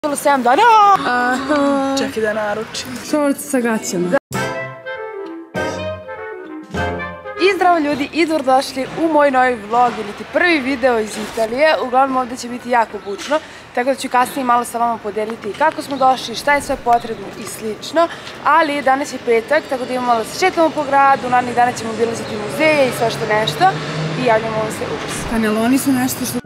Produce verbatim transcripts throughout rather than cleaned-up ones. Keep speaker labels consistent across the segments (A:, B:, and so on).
A: Bilo sedam dana. Čekaj da naručim.
B: Šorci sa gaćama.
A: I zdravo ljudi, i dobrodošli u moj novi vlog ili ti prvi video iz Italije. Uglavnom ovdje će biti jako bučno, tako da ću kasnije malo sa vama podeliti kako smo došli, šta je sve potrebno i slično. Ali danas je petak, tako da imamo malo se šetamo po gradu, narednih dana ćemo obilaziti muzeje i svašta nešto. I javljamo vam se ubrzo.
B: Kaneloni su nešto što...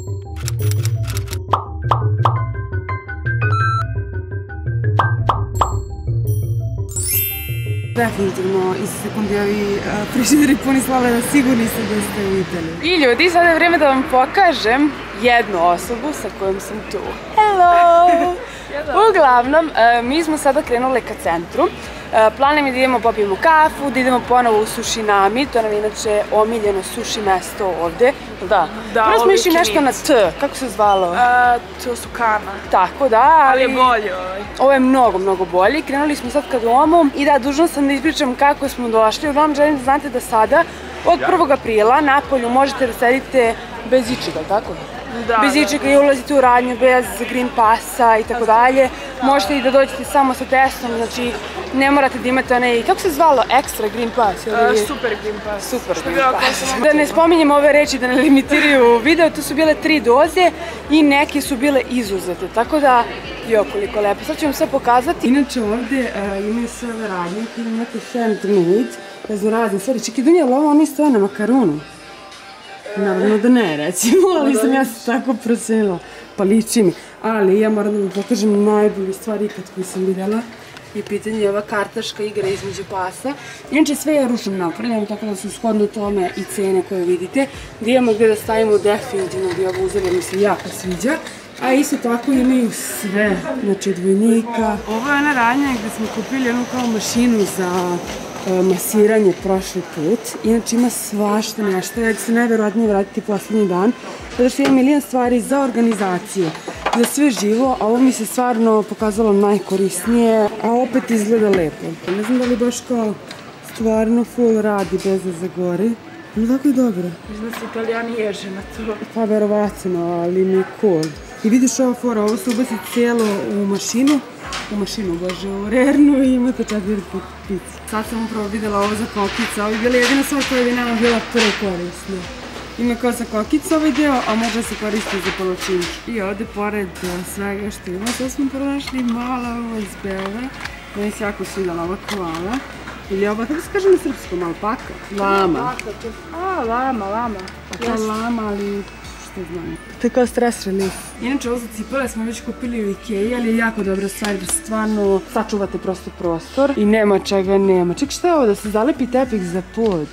B: Definitivno, iz sekundi ovi frižideri puni slavleda, sigurni su da ste u Italiji.
A: I ljudi, sada je vrijeme da vam pokažem jednu osobu sa kojom sam tu. Hello! Uglavnom, mi smo sada krenuli ka centru. Plan je da idemo popijemo kafu, da idemo ponovo u Sushinami, to nam je inače omiljeno sushi mesto ovde. Da, prvo smo išli nešto na T, kako se zvalo?
C: To su Kana.
A: Tako da,
C: ali je bolje ovaj.
A: Ovo je mnogo, mnogo bolje. Krenuli smo sad ka domu i da, dužna sam da ispričam kako smo došli. Uglavnom želim da znate da sada, od prvog aprila, napolju možete da sedite bez ičega, tako? Bez ičega i ulazite u radnju, bez green passa i tako dalje. Možete i da dođete samo sa testom, znači ne morate da imate onaj, kako se zvalo, ekstra green pass?
C: Super green pass.
A: Super green pass. Da ne spominjem ove reči, da ne limitiraju video, to su bile tri doze i neke su bile izuzete, tako da, jo, koliko lepo. Sad ću vam sve pokazati.
B: Inače ovdje imaju sve ove radnje, koji imate handmade, raznorazne stvari. Čekaj, Dunja, ali ovo oni stoje na makaronu? Naravno da ne, recimo, ali sam ja se tako procenila, pa liči mi. Ali ja moram da vam pokažem najbolju stvari ikad koju sam vidjela. I pitanje je ova kartaška igra između pasa. Inače sve je ručno napravljeno, tako da su shodno tome i cene koje vidite. Gdje imamo gdje da stavimo definitivno gdje ovo uzeli, mi se jako sviđa. A isto tako imaju sve, znači dvojnika. Ovo je ona radnja gdje smo kupili jednu kao mašinu za masiranje prošli put. Inače ima svašta nešto, ja ću se najverovatnije vratiti posljednji dan, zato što ima milijon stvari za organizaciju, za sve živo, a ovo mi se stvarno pokazalo najkorisnije, a opet izgleda lepo. Ne znam da li baš kao stvarno full radi bez da zagori. No tako je dobro.
C: Mislim da se Italijani ježe na to.
B: Pa verovatno, ali mi je cool. I vidiš ova fora, ovo se ubaci cijelo u mašinu, u mašinu, bože, u rernu i imate četiri pice. Sad sam upravo vidjela ovo za kokice, ovo je bila jedina stvar koja bi nama bila prvo korisna. Ima kao sa kokica ovaj deo, a može se koristiti za palačinke. I ovdje, pored svega što ima, sad smo pronašli mala ovo iz Beograda. Meni se jako svidjela ova koala. Ili ova, kako se kaže na srpskom, alpaka? Lama.
C: A, lama, lama.
B: Pa to lama, ali što znam. To je kao stres relief. Inače, ovo za cipele smo već kupili u Ikeji, ali je jako dobra stvar da stvarno sačuvate prosto prostor i nema čega nema. Ček, šta je ovo, da se zalepi tepih za pod?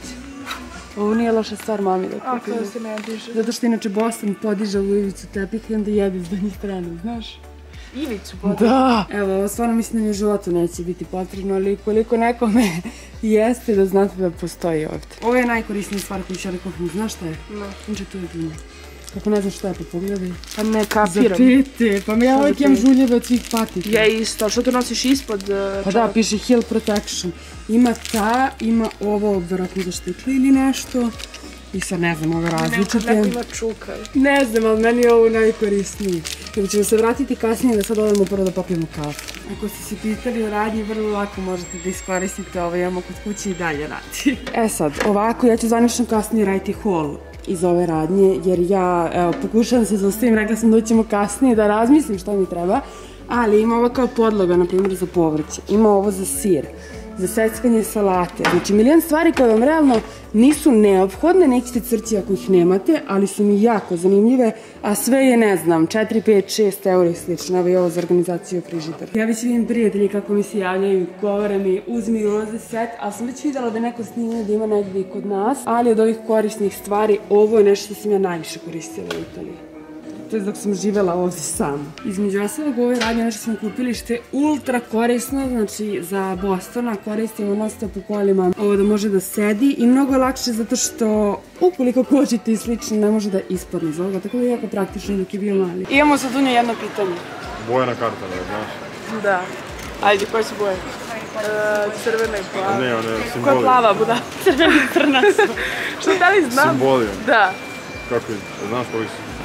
B: Ovo nije loša stvar mami da kupili.
C: A, kao se ne diže.
B: Zato što inače Boston podiže ovu ivicu tepih i onda jede s donjih strane, znaš?
C: Ivicu podiže?
B: Da! Evo, ovo stvarno mislim da mi u životu neće biti potrebno, ali koliko nekome jeste da znate da postoji ovdje. Ovo je najkorisnija stvar koju ću ja da kuhnem, znaš šta je?
C: Ne.
B: Inače tu je Dunja. Kako ne znaš šta je, pa pogledaj.
C: Pa ne kapiram.
B: Zapite, pa ja uvijek imam žuljeve od svih patika.
C: Ja isto, ali što to nosiš ispod čovjeka?
B: Pa da, piše Hill Protection. Ima ta, ima ovo, vjerojatno za štikle ili nešto. I sad ne znam, ove različite.
C: Neko ima čukaj.
B: Ne znam, ali meni je ovo najkorisniji. Jer ćemo se vratiti kasnije da sad odemo prvo da popijemo kafu. Ako ste se pitali o radnji, vrlo lako možete da iskoristite ovo, imamo kod kući i dalje radi. E sad, ovako, ja ću zvanično kasnije raditi haul iz ove radnje, jer ja, evo, pokušavam se zaustavim, rekla sam da ćemo kasnije da razmislim šta mi treba, ali ima ovo kao podloga, na primjer, za povrće, ima ovo za sir, za seckanje salate, znači milijon stvari koje vam realno nisu neophodne, nećete crći ako ih nemate, ali su mi jako zanimljive, a sve je, ne znam, četiri, pet, šest eura i slično, evo i ovo za organizaciju frižidera. Ja već vidim prijatelji kako mi se javljaju, govore mi, uzmi ovdje set, ali sam već vidjela da neko snimio da ima negdje i kod nas, ali od ovih korisnih stvari, ovo je nešto što sam ja najviše koristila u Italiji. To je dok sam živjela ovdje sama. Između ostalog ove radnje nešto smo kupili što je ultra korisno, znači za Bostona koristimo non stop u kolima ovo da može da sedi i mnogo je lakše zato što ukoliko kočite i slično ne može da ispadne iz ovoga, tako da je jako praktično dok je bio mali.
A: Imamo za Dunju jedno pitanje.
D: Bojana karta, ne znaš?
C: Da.
A: Ajde, koje su boje?
C: Crvena i plava.
D: Ne, one simboli.
A: Koja je plava, buda? Crvena i crna su.
C: Što da li znam?
D: Simboli.
C: Da.
D: Kako je, znaš koji su?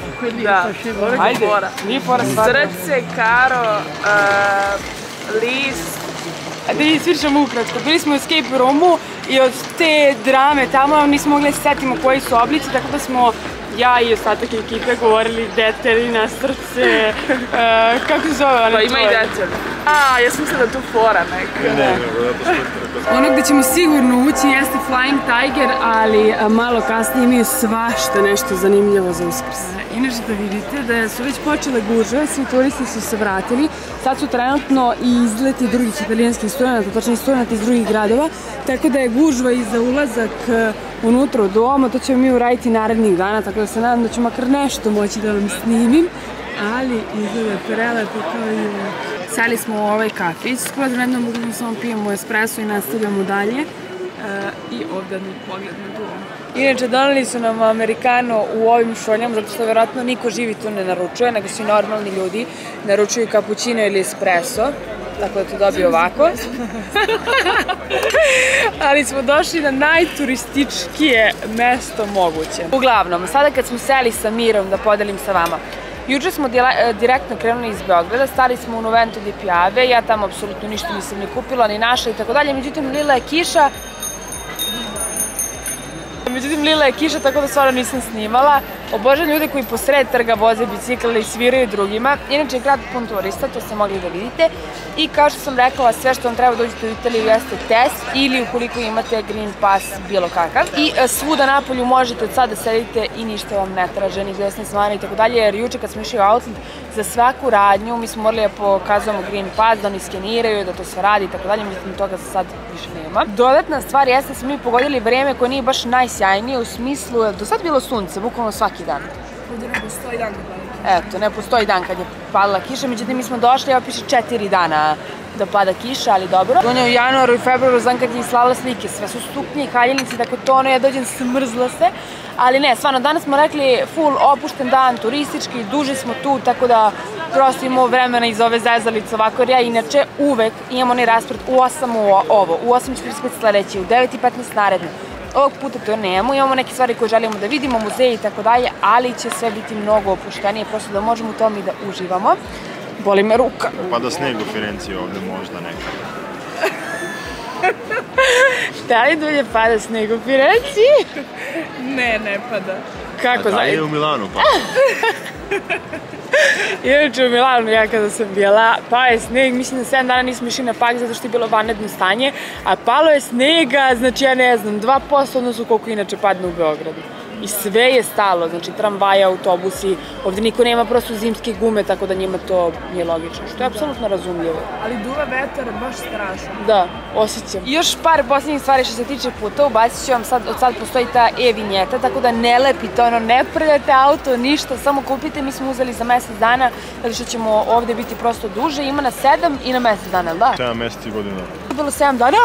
C: Da,
A: Ajde, nije fora stvarno.
C: Srce, karo, list.
A: Da ispričamo ukratko, bili smo u escape roomu i od te drame tamo nismo mogli da se setimo koji su oblici, tako da smo ja i ostatak ekipe govorili detelina, srce, kako se zove ono tvoje?
C: Pa ima i detelina. A, ja sam mislila da je tu fora neka.
D: Ne, ne, zato što...
B: Ono gde ćemo sigurno ući jeste Flying Tiger, ali malo kasnije imaju svašta nešto zanimljivo za Uskrs. Inače da vidite da su već počele gužve, svi turisti su se vratili. Sad su trenutno i izleti drugih italijanskih studenta, točnije studenta iz drugih gradova, tako da je gužva i za ulazak unutra u doma, to ćemo mi uraditi narednih dana, tako da se nadam da ću makar nešto moći da vam snimim, ali izgleda prelepo kao i ovo. Seli smo u ovaj kafić, skroz vredno mogu samo pijemo espresso i nastavljamo dalje. I ovdje mi pogled na dom. Inače, doneli su nam americano u ovim šoljama, zato što vjerojatno niko živi tu ne naručuje, nego svi normalni ljudi naručuju cappuccino ili espresso, tako da to dobije ovako. Ali smo došli na najturističkije mesto moguće. Uglavnom, sada kad smo seli sa Mirom, da podelim sa vama, juče smo direktno krenuli iz Beograda, stali smo u Noventu di Piave, ja tamo apsolutno ništa nisam ni kupila, ni našla i tako dalje, međutim lila je kiša, Međutim, lila je kiša, tako da stvarno nisam snimala. Obožavam ljude koji posred trga voze bicikle i sviraju drugima. Inače je grad pun turista, to ste mogli da vidite. I kao što sam rekla, sve što vam treba da uđete u Italiju jeste test ili ukoliko imate Green Pass bilo kakav. I svuda napolju možete od sada sedite i ništa vam ne traže, ni desne smane i tako dalje. Jer juče kad smo išli u outlet, za svaku radnju mi smo morali da pokazujemo Green Pass, da oni skeniraju, da to sve radi i tako dalje. Međutim, toga za sad više nema. Dodatna stvar jeste da smo mi pogodili vreme koje nije baš najsjajnije u smislu, do sad bilo sunce, bukvalno svaki dan.
C: Ovdje ne postoji dan kad pada kiša.
A: Eto, ne postoji dan kad je padala kiša, međutim mi smo došli, evo piše četiri dana da pada kiša, ali dobro. Donje u januaru i februaru, znam kad je slala slike, sve su stupnje i haljenici, dakle to ono, ja dođem smrzla se, ali ne, stvarno, danas smo rekli full opušten dan, turistički, duže smo tu, tako da prosto imamo vremena iz ove zezalice ovako, jer ja inače uvek imam onaj raspred u osam u ovo, u osam četrdeset pet sledeći, u devet i petnaest naredno. Ovog puta to nemamo, imamo neke stvari koje želimo da vidimo, muzeje i tako dalje, ali će sve biti mnogo opuštenije, prosto da možemo u tome i da uživamo. Boli me ruka.
D: Pada sneg u Firenci ovde možda nekada.
A: Da li dulje pada sneg u Firenci?
C: Ne, ne pada.
A: Kako,
D: znaš? A da je u Milanu pa.
A: Inače u Milanu, ja kada sam bila, pao je sneg, mislim da sedam dana nismo išli na pak zato što je bilo vanredno stanje, a palo je snega, znači ja ne znam, dva posto odnosno koliko inače padne u Beogradu. I sve je stalo, znači tramvaje, autobusi, ovdje niko nema prosto zimske gume, tako da njima to nije logično, što je apsolutno razumljivo.
C: Ali duva vetar, baš strašno.
A: Da, osjećam. I još par posljednjih stvari što se tiče puta, ubacit ću vam sad, od sad postoji ta e-vinjeta, tako da ne lepite ono, ne predate auto, ništa, samo kupite, mi smo uzeli za mesec dana, zato što ćemo ovdje biti prosto duže, ima na sedam i na mesec dana, da?
D: sedam meseci godina.
A: Bilo sedam dana,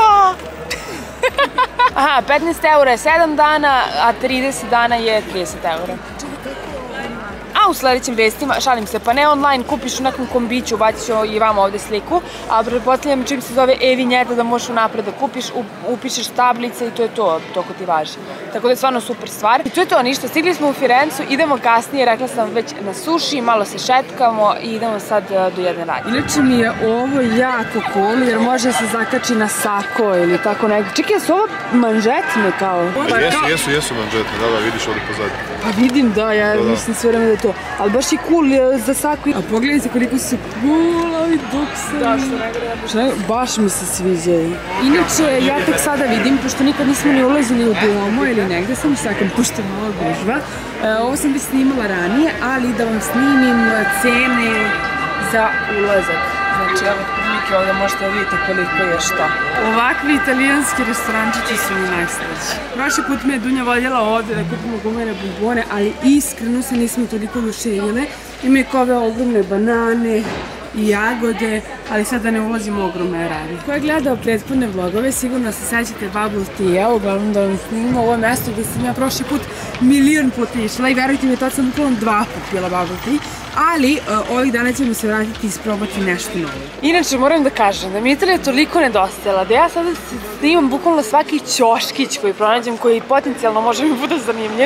A: aha, petnaest eura je sedam dana, a trideset dana je trideset eura. A u sledećim vestima, šalim se, pa ne online, kupiš u nekom kombiću, bacit ću i vam ovde sliku, a pretpostavljam čim se zove e-vinjeta da možeš unapred da kupiš, upišeš tablice i to je to, toko ti važi. Tako da je stvarno super stvar. I to je to, ništa, stigli smo u Firencu, idemo kasnije, rekla sam već na suši, malo se šetkamo i idemo sad do jedne radnje.
B: Inače mi je ovo jako cool jer može se zakači na sako ili tako nekako. Čekaj, su ovo manžetne kao?
D: Jesu, jesu, jesu manžetne, da, da, vidiš ovdje pozadnje.
B: Pa vidim, da, ja mislim sve vreme da je to. Ali baš je cool za sako. A pogledajte koliko su cool ovi duksevi.
C: Da, što ne gre.
B: Baš mi se sviđaju. Inače, ja tek sada vidim, pošto nikad nismo ni ulazili u domu ili negde, sam sakam, pošto je malo gužva. Ovo sam bi snimala ranije, ali da vam snimim cene za ulazak. Znači, evo prilike ovdje možete da vidite koliko je šta. Ovakvi italijanski restorančići su mi najsreći. Prošli put me je Dunja voljela ovdje da kupimo gumene bombone, ali iskreno se nismo toliko oduševile. Imaju kove ogromne banane i jagode, ali sad da ne ulazimo u ogromne radi. Ko je gledao prethodne vlogove, sigurno se sećate bubble tea-a, uglavnom da vam snimimo ovo mesto gde sam ja prošli put milion puta išla i verujte mi, tad sam upravo dva put pila bubble tea, ali ovih dana ćemo se vratiti i isprobati nešto novo. Inače, moram da kažem da mi Italija toliko nedostajala da ja sada snimam bukvalno svaki ćoškić koji pronađem, koji potencijalno može mi bude zanimljiv,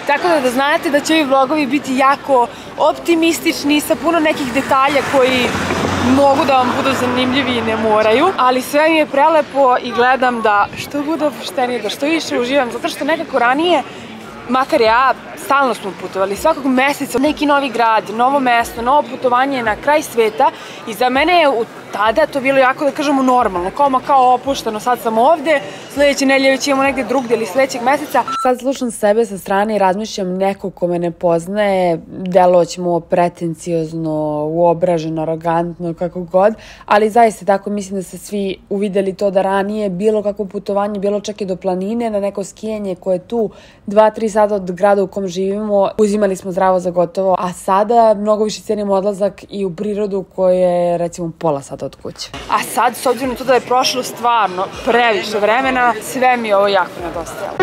A: Tako da da znate da će ovi vlogovi biti jako optimistični, sa puno nekih detalja koji mogu da vam budu zanimljivi i ne moraju, ali sve mi je prelepo i gledam da što bude opuštenije, da što više uživam, zato što nekako ranije, makar ja, stalno smo putovali, svakog meseca neki novi grad, novo mesto, novo putovanje na kraj sveta i za mene je u tada to bilo jako, da kažemo, normalno, kao ma kao opušteno, sad sam ovde, sledeće nedelje već imamo negde drugde ili sledećeg meseca. Sad slušam sebe sa strane i razmišljam neko ko me ne poznaje, deloće mu pretenciozno, uobraženo, arogantno, kako god, ali zaista tako mislim da se svi uvideli to da ranije bilo kako putovanje, bilo čak i do planine, na neko skijanje koje je tu dva tri sata od grada u kom živimo, uzimali smo zdravo za gotovo, a sada mnogo više cenimo odlazak i u prirodu koje je recimo pola sata od kuće. A sad, s obzirom na to da je prošlo stvarno previše vremena, sve mi je ovo jako nedostajalo.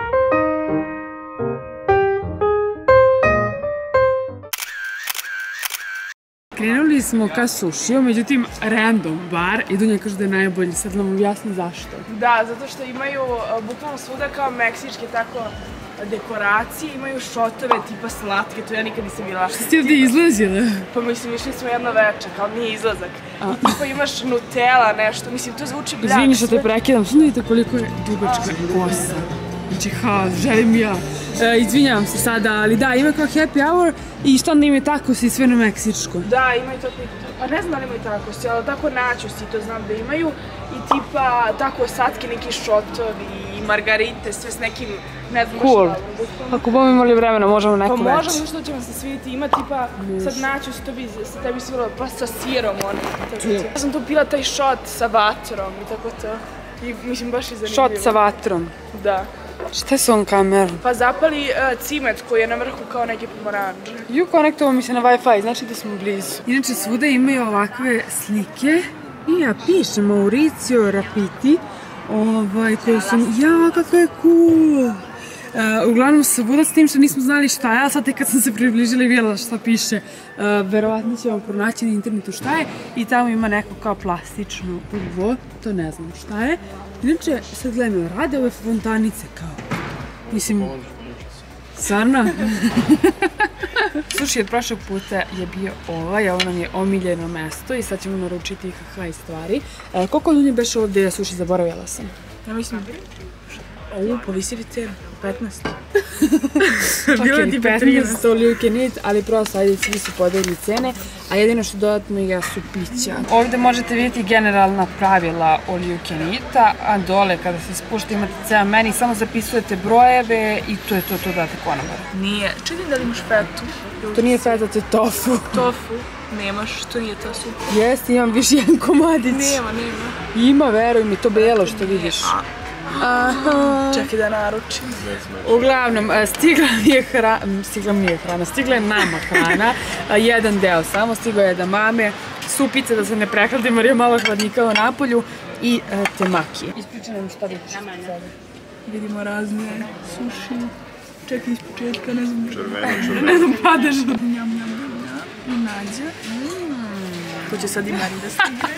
B: Krenuli smo ka sušiju, međutim random bar i Dunja kaže da je najbolji, sad nam objasni zašto.
C: Da, zato što imaju bukvalno svuda kao meksičke tako dekoracije, imaju šotove tipa slatke, to ja nikad nisam bila.
B: Što si ovdje izlazila?
C: Pa mislim, išli smo jedno večer, kao nije izlazak. I tipa imaš Nutella, nešto, mislim, to zvuči bljak.
B: Izvini što te prekidam, što vidite koliko je dugačka kosa. Znači, haos, želim ja. E, izvinjavam se sada, ali da, ima kao happy hour i što onda imaju takosi sve na meksičko.
C: Da, imaju to, pa ne znam da li imaju takosi, ali tako načusi, to znam da imaju. I tipa tako satke, neki šotovi i margarite, sve s nekim, ne znam
A: cool.
C: Što.
A: Ako bomo imali vremena, možemo neku već.
C: Pa možemo, što će vam se svidjeti, ima tipa, sad načus, to bi sa tebi sviralo, pa sa sirom, ono. Ja sam tu pila taj šot sa vatrom i tako to. I mislim, baš je zanimljivo.
A: Šot sa vatrom?
C: Da.
A: Šta je s ovom kamerom?
C: Pa zapali uh, cimet koji je na vrhu kao neke pomoranđe.
A: Ju, konektovo mi se na Wi-Fi, znači da smo blizu.
B: Inače, svuda imaju ovakve slike i ja pišem Mauricio Rapiti, ovaj, koju sam, ja, kako je cool! Uh, uglavnom svuda s tim što nismo znali šta je, a sad tek kad sam se približila i vidjela šta piše, uh, verovatno ćemo pronaći na internetu šta je i tamo ima neko kao plastično uvo, to ne znam šta je. Inače, sad gledam, rade ove fontanice kao, mislim, stvarno? Suši od prošlog puta je bio ovaj, a ovo nam je omiljeno mesto i sad ćemo naručiti i kakaj stvari. E, koliko ljudi beše ovdje suši, zaboravila sam?
C: Ja mislim, ovu povisili cenu, petnaest.
B: Bilo ti petnaest all you can eat, ali prosto, ajde, svi su podeljili cene, a jedino što dodatno jesu pića. Ovdje možete vidjeti generalna pravila all you can eat-a, a dole kada se spušta imate ceo meni, samo zapisujete brojeve i to je to, to date konobar.
C: Nije, čekaj da li imaš fetu?
B: To nije feta, to je tofu.
C: Tofu, nemaš, to nije to super.
B: Jeste, imam više jedan komadić.
C: Nema, nema.
B: Ima, veruj mi, to belo što vidiš. Aha.
C: Čekaj da naručim.
B: Uglavnom, stigla mi je hrana, stigla mi je hrana, stigla je nama hrana, jedan deo samo, stigla je da mame, supice da se ne prekladimo jer je malo hladnikalo napolju i temaki. Ispričaj nam šta vidiš od sebe.
C: Vidimo razne suši. Čekaj iz početka, ne znam.
D: Červeno, červeno.
C: Ne znam, padeš. Njam, njam, njam. I nađe. To će sad i Mari da stigne.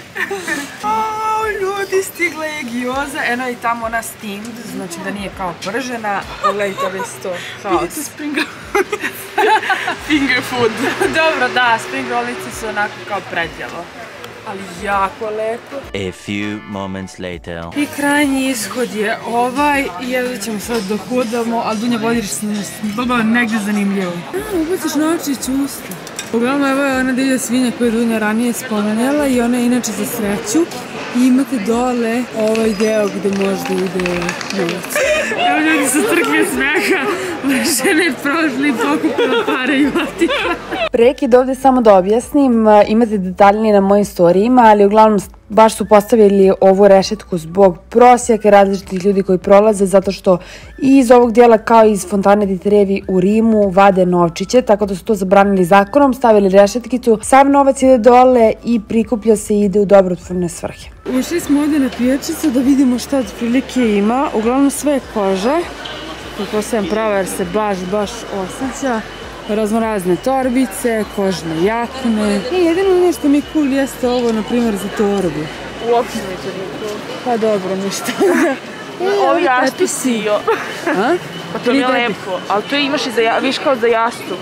B: O, ljudi, stigla je gyoza, eno i tamo ona steamed, znači da nije kao pržena. Pogledajte već to, haos.
C: Vidite spring rollice. Finger food.
B: Dobro, da, spring rollice su onako kao predjelo. Ali jako lepo.
E: A few moments later.
B: I krajnji ishod je ovaj, jedva ćemo sad da hodamo, ali Dunja vodiš se negdje zanimljivo. A, ubaciš novčić u usta. Uglavnom, evo je ona divlja svinja koju je Dunja ranije spomenula i ona je inače za sreću. I imate dole ovaj deo gde možda ide novac. Evo ljudi su crkli smeha, žene prošli i pokupila pare i otišla.
A: Prekid ovdje samo da objasnim, imate detaljnije na mojim storijima, ali uglavnom baš su postavili ovu rešetku zbog prosjaka različitih ljudi koji prolaze, zato što i iz ovog dijela kao i iz Fontane di Trevi u Rimu vade novčiće, tako da su to zabranili zakonom, stavili rešetkicu, sam novac ide dole i prikuplja se i ide u dobrotvorne svrhe.
B: Ušli smo ovdje na pijačicu da vidimo šta od prilike ima, uglavnom sve je koža, kako sam prava jer se baš, baš osjeća. Raznorazne torbice, kožne jakne. I jedino nešto mi cool jeste ovo, na primjer, za torbu.
C: Uopšte neće biti cool.
B: Pa dobro, ništa.
C: Ovi ašti sio.
B: A?
C: Pa to mi je lepo, ali to imaš i za, viš kao za jastup.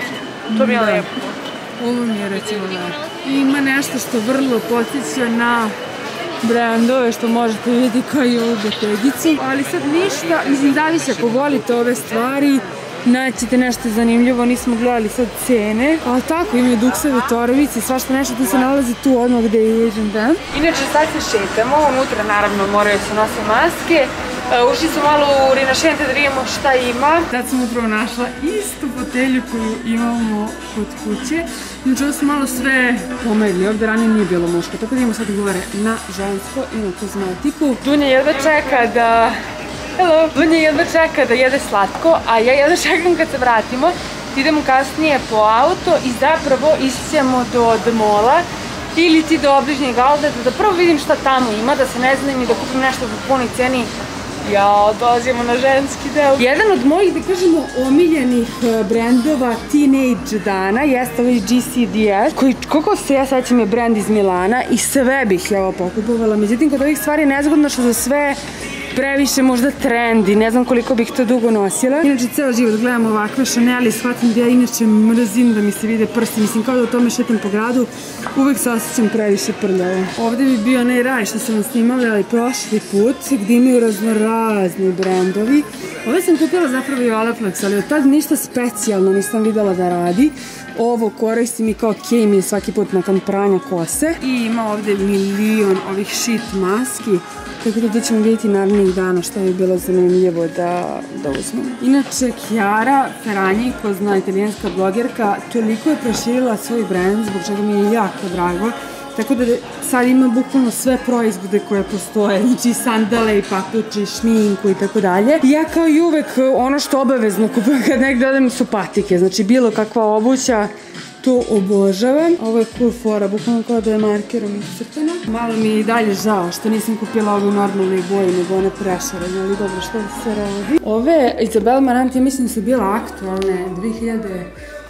C: To mi je lepo.
B: Ovo mi je recimo lepo. Ima nešto što vrlo podsjeća na brendove što možete vidjeti kao i ovu botegicu. Ali sad ništa, mislim zavisi ako volite ove stvari, naćete nešto zanimljivo, nismo gledali sad cene. Ali tako, imaju dukseve, torbice, svašta nešto tu se nalazi tu odmah gde je Asian Dan.
A: Inače sad se šetamo, unutra naravno moraju se nose maske. Ušli smo malo u Rinašente da vidimo šta ima.
B: Sad sam upravo našla istu fotelju koju imamo kod kuće. Znači ovo su malo sve pomerili, ovdje ranije nije bilo muško, tako da idemo sad gore na žensko i na kozmetiku.
A: Dunja jedva čeka da... Hello! Dunja jedva čeka da jede slatko, a ja jedva čekam kad se vratimo. Idemo kasnije po auto i zapravo isćemo do The Malla ili ti do obližnjeg outleta da prvo vidim šta tamo ima, da se ne znam i da kupim nešto po punoj ceni. Jao, dolazimo na ženski deo.
B: Jedan od mojih, da kažemo, omiljenih brendova teenage dana jeste ovaj G C D S, koji, koliko se ja sećam, je brend iz Milana i sve bih ja ovo pokupovala. Međutim, kod ovih stvari je nezgodno što za sve previše možda trendi, ne znam koliko bih to dugo nosila. Inače, ceo život gledam ovakve Chanel i shvatim da ja inače mrzim da mi se vide prsti. Mislim, kao da u tome šetam po gradu, uvek se osjećam previše prljavo. Ovde bi bio onaj raj što sam vam snimala, ali prošli put, gdje imaju raznorazni brendovi. Ove sam kupila zapravo i Olaplex, ali od tad ništa specijalno nisam videla da radi. Ovo koristim i kao kej svaki put nakon pranja kose. I ima ovde milion ovih sheet maski. Tako da ćemo vidjeti narednih dana što bi bilo zanimljivo da, da uzmemo. Inače, Chiara Ferragni, ko zna, italijanska blogerka, toliko je proširila svoj brand, zbog čega mi je jako drago. Tako da sad ima bukvalno sve proizvode koje postoje, znači sandale i papuče, šminku i tako dalje. Ja kao i uvek ono što obavezno kupujem kad negdje odem su patike, znači bilo kakva obuća, to obožavam. Ovo je cool fora, bukvalno kao da je markerom iscrtana. Malo mi je i dalje žao što nisam kupila ovu normalnoj boji, nego one prešarene, ali dobro, što se radi. Ove Isabel Marant, ja mislim su bila aktualne dve hiljade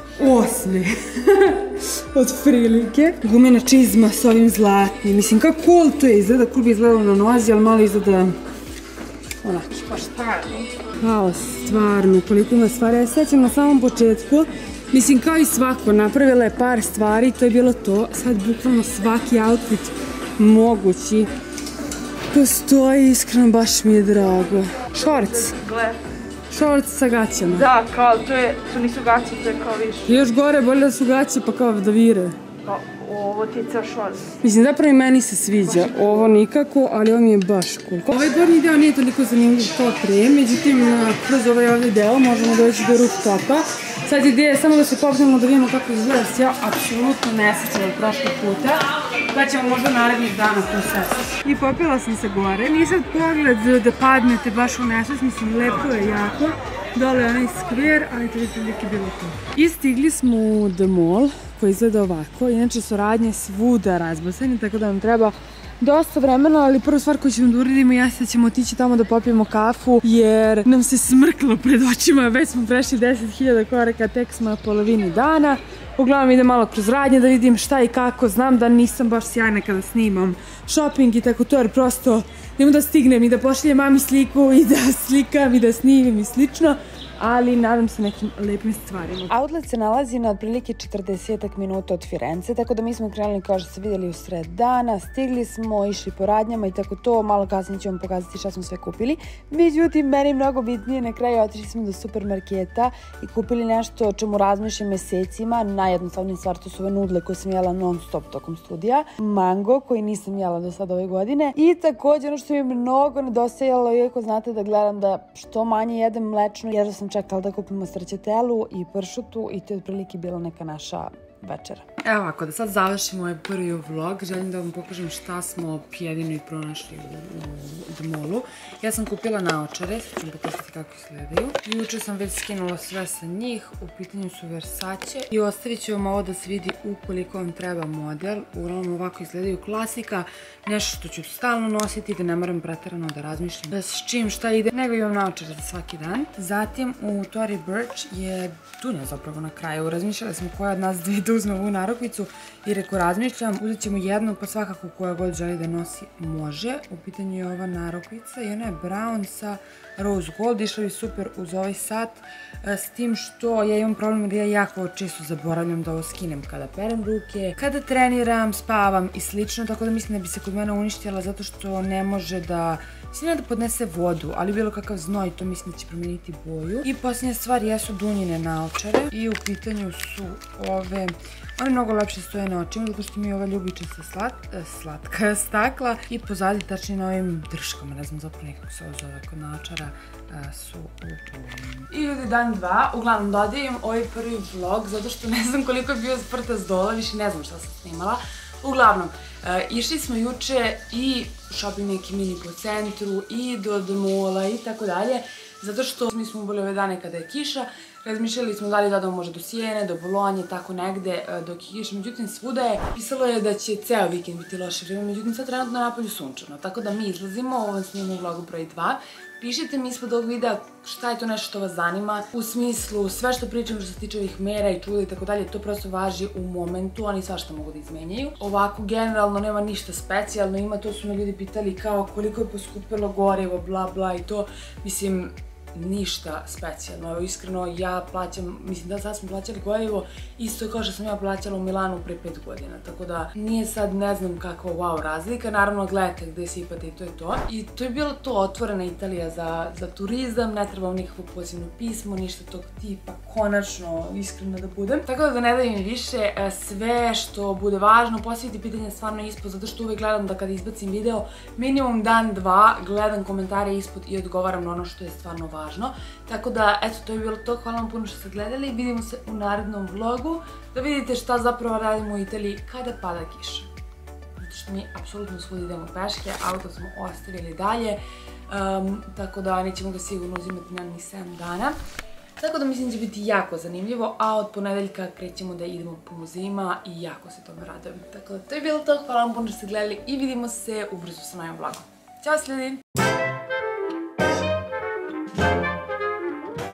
B: osme od prilike. Gumena čizma s ovim zlatnim, mislim kako cool to je, izgleda cool bi izgledalo na nozi, ali malo izgleda onako.
C: Pa stvarno?
B: Kao stvarno, koliko ima stvari. Ja sećam na samom početku, mislim kao i svako, napravila je par stvari, to je bilo to. Sad bukvalno svaki outfit mogući postoji, iskreno baš mi je drago. Shorts.
C: Gle.
B: Shorts sa gaćama.
C: Da, kao, to je, to nisu gaće, to je kao više.
B: I još gore, bolje da su gaće pa kao da vire.
C: Pa ovo ti je ceo shorts.
B: Mislim, zapravo i meni se sviđa. Ovo nikako, ali ovo mi je baš cool. Ovaj gornji deo nije toliko zanimljiv kao pre, međutim, kroz ovaj ovdje deo možemo doći do rooftopa. Sad ideja je samo da se popnemo da vidimo kako izgleda, se ja apsolutno ne sjećam od prošlog puta. Pa ćemo možda narednih dana to sesti. I popila sam se gore. Nije sad pogled da padnete baš u nesvest, mislim, lepo je jako. Dole je onaj skver, ali to je prilike bilo to. I stigli smo u The Mall, koji izgleda ovako. Inače su radnje svuda razbacane, tako da nam treba dosta vremena, ali prva stvar koju ćemo da uradimo jeste da ćemo otići tamo da popijemo kafu, jer nam se smrklo pred očima, već smo prešli deset hiljada koraka, tek smo na polovini dana. Uglavnom idem malo kroz radnje da vidim šta i kako, znam da nisam baš sjajna kada snimam shopping i tako to, jer prosto nemo da stignem i da pošaljem mami sliku i da slikam i da snimim i slično. Ali nadam se nekim lepim stvarima.
A: Outlet se nalazi na otprilike četrdesetak minuta od Firence, tako da mi smo krenuli kao što ste vidjeli u sred dana, stigli smo, išli po radnjama i tako to, malo kasnije ću vam pokazati šta smo sve kupili. Međutim, meni mnogo bitnije, na kraju otišli smo do supermarketa i kupili nešto o čemu razmišljam mesecima. Najjednostavnija stvar, to su ove nudle koje sam jela non stop tokom studija, mango koji nisam jela do sada ove godine i također ono što mi je mnogo nedostajalo, iako znate da gledam da što manje jedem mlečno, jer sam čekala da kupimo stracciatelu i pršutu i to je otprilike bila neka naša večera.
B: Evo ovako, da sad završimo ovaj prvi vlog, želim da vam pokažem šta smo jedino i pronašli u The Mallu. Ja sam kupila naočare, sad ću vam pokazati kako izgledaju. Juče sam već skinula sve sa njih, u pitanju su Versace i ostavit ću vam ovo da se vidi ukoliko vam treba model. Uglavnom ovako izgledaju, klasika, nešto što ću stalno nositi, da ne moram preterano da razmišljam s čim šta ide, nego imam naočare za svaki dan. Zatim u Tory Burch je Dunja zapravo na kraju, razmišljali smo koja od nas dve da uzmem ovu narukvicu i reko razmišljam, uzet ćemo jednu pa svakako koja god želi da nosi može. U pitanju je ova narukvica i ona je brown sa rose gold, išla bi super uz ovaj sat, s tim što ja imam problem jer ja jako često zaboravljam da ovo skinem kada perem ruke, kada treniram, spavam i slično, tako da mislim da bi se kod mene uništila zato što ne može da, mislim ne da podnese vodu, ali bilo kakav znoj, to mislim da će promijeniti boju. I posljednja stvar jesu Dunjine naočare i u pitanju su ove, one mnogo lepše stoje na očima zato što mi je ova ljubičasta slatka stakla i pozadnji, tačnije na ovim drškama, ne znam zapravo nekako se ovo zove kod naočara, su u Dunjini. I ljudi, dan dva, uglavnom dodajem ovaj prvi vlog zato što ne znam koliko je bio sprta s dola, više ne znam šta sam snimala. Uglavnom, išli smo juče i shopping neki mini po centru i do mola i tako dalje, zato što mi smo bili ove dane kada je kiša, razmišljali smo da li da odemo možda do Sijene, do Bolonje, tako negde dok je kiša, međutim svuda je pisalo je da će ceo vikend biti loše vrijeme, međutim sad trenutno je napolju sunčano, tako da mi izlazimo, ovo vam snimamo u vlogu broj dva. Pišite mi ispod ovog videa šta je to nešto što vas zanima, u smislu sve što pričam što se tiče ovih mera i čuda i tako dalje, to prosto važi u momentu, oni svašta mogu da izmenjaju. Ovako, generalno nema ništa specijalno, ima to su me ljudi pitali kao koliko je poskupilo gorivo, bla bla i to, mislim, ništa specijalno. Evo, iskreno, ja plaćam, mislim da sad smo plaćali gorivo isto kao što sam ja plaćala u Milanu pre pet godina, tako da nije sad ne znam kakva wow razlika, naravno gledajte gde sipate i to je to. I to je bilo to, otvorena Italija za turizam, ne trebam nikakvo pozivno pismo, ništa tog tipa, konačno, iskreno da budem. Tako da da ne dajem više, sve što bude važno, postavite pitanje stvarno ispod, zato što uvek gledam da kada izbacim video, minimum dan, dva, gledam komentare ispod i odgovaram na ono što je stvarno važno. Tako da, eto, to je bilo to. Hvala vam puno što ste gledali. Vidimo se u narednom vlogu da vidite šta zapravo radimo u Italiji kada pada kiša. Zato što mi apsolutno svud idemo peške, auto smo ostavili dalje, tako da nećemo ga sigurno uzimati na ni sedam dana. Tako da mislim da će biti jako zanimljivo, a od ponedeljka krećemo da idemo po muzejima i jako se tome radujem. Tako da, to je bilo to. Hvala vam puno što ste gledali i vidimo se ubrzo sa novim vlogom. Ćao, ljudi!